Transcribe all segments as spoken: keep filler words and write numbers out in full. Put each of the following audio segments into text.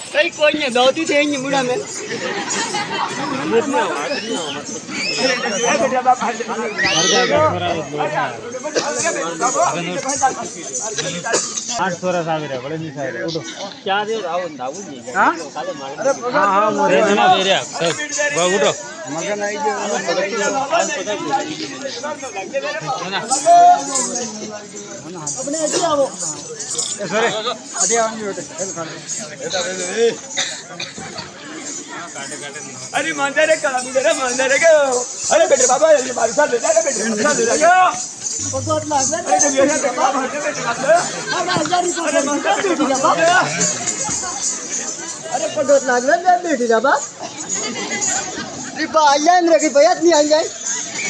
कहीं कोई नहीं दौती थे नहीं मुड़ा में आठ सोलह साल रे बड़े नहीं सारे उठो क्या दे राव दाऊ जी हां हां हां मोरे ना दे रे सब बाबू उठो मगन आई अपने ऐसे आओ सॉरी अरे आवन बेटे अरे मानता रे कला मेरा मानता रे क्यों अरे बेटे बाबा ये मार साथ ले जा बेटे मार साथ ले जा बहुत लागला अरे तो मेरा बाबा मारते बेटे मारते अरे हजार रुपए मांगता बेटी जा बाप अरे पडोत लागला ना बेटी जा बाप रिपा आया न रे भैया नहीं आई जाए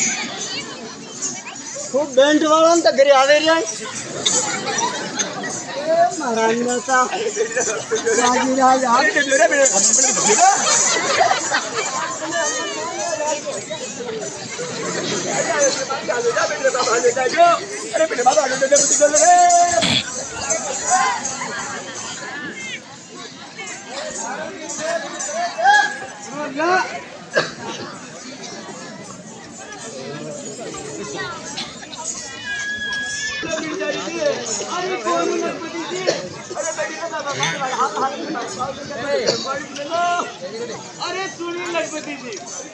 खूब बैंड वाला तो घरे आवे रे ए महाराज ना सा राजी राज अरे तो मेरा बेटे अरे बेटे बाबा ने दे दे चल रे अरे कौन लखपति जी अरे बेटी का बाबा हाथ अरे सुनिए लखपति जी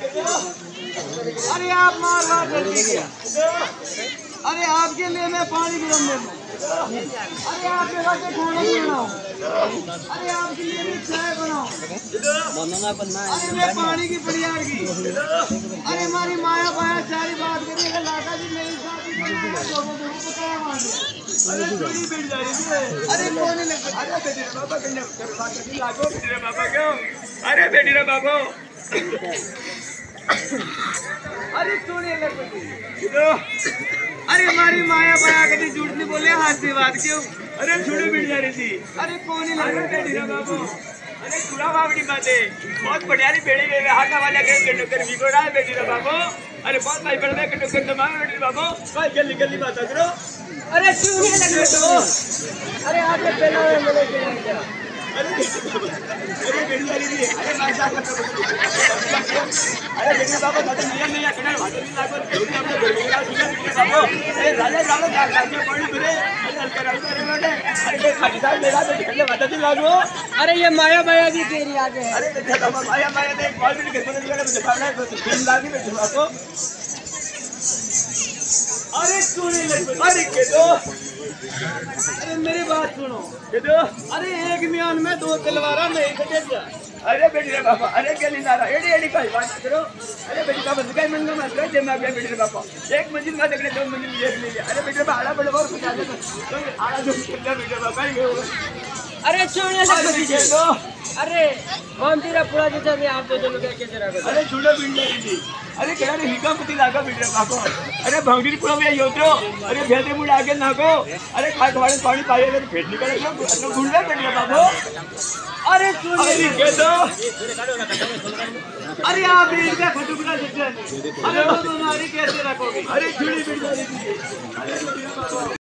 अरे आप मार मार करती क्या अरे आपके लिए मैं पानी गरम दे दूं अरे आपके वास्ते खाना भी बनाऊं अरे आपके लिए भी चाय बनाऊं अरे मैं पानी की फरियाद की अरे हमारी माया पाया सारी बात करी अगर लाका जी मेरी शादी कराया तो वो बताया मान अरे चोरी बैठ जा रही है अरे कौन है अरे बेटी बाबा कन्या बात करके लागो बेटी बाबा क्यों अरे बेटी रे बाबा अरे सुनिए लखपति अरे हमारी माया पाया कभी झूठ नहीं बोले हाथ से बात क्यों अरे झूठे बैठ जा रही थी अरे कौन है अरे बेटी रे बाबू अरे चूड़ा बावड़ी बातें बहुत बढ़िया बेड़ी गए हाथा वाला के कंडक्टर बिगड़ा है बेटी रे बाबू अरे बहुत भाई बड़े कंडक्टर दमाग बेटी बाबू भाई जल्दी जल्दी बात करो अरे सुनिए लखपति अरे आगे पहला मिले क्या अरे अरे बेटी वाली थी अरे भाई साहब अरे बेटी बाबा दादा नियम नहीं है कने भाई नहीं लागो जोड़ी हमने बेटी का सुना बाबू अरे राजा राजा का काके पड़ी फिरे अरे कराई करे लोटे अरे खाली साहब मेरा तो खेलने वाला थी लागो अरे ये माया माया की तेरी आगे है अरे बेटा बाबा माया माया ने कॉल भी कर बोले लगा मुझे पाना तो तीन लाख में जुड़ा तो अरे सुनिए लखपति अरे के दो अरे मेरी बात सुनो के दो अरे एक म्यान में दो तलवारा में एक जा अरे बेटी रे बाबा अरे क्या नहीं रहा एडी एडी का बात करो अरे बेटी बाबा दुकान में ना मत दे मैं बेटी रे बाबा एक मंजिल में देखले दो मंजिल देख लीजिए अरे बेटी बाबा आड़ा बड़े और कुछ आगे तो आड़ा जो खेलना बेटी बाबा ही अरे छोड़ने लखपति जी अरे कौन तेरा पूरा जैसा भी आप दो दोनों के कैसे रखो अरे छुड़ा बिंडा जी अरे केड़ा रे हिका पति लागा बिंडा बाबा अरे भौंडी पूरा में योत्रो अरे भेदे मुड़ आगे नाको अरे खाट वाले पानी पाए अगर फेट निकले तो गुंडा बिंडा बाबा अरे सुनिए के दो अरे आप इनका खटुकड़ा जैसे अरे वो तुम्हारी कैसे रखोगे अरे छुड़ी बिंडा जी अरे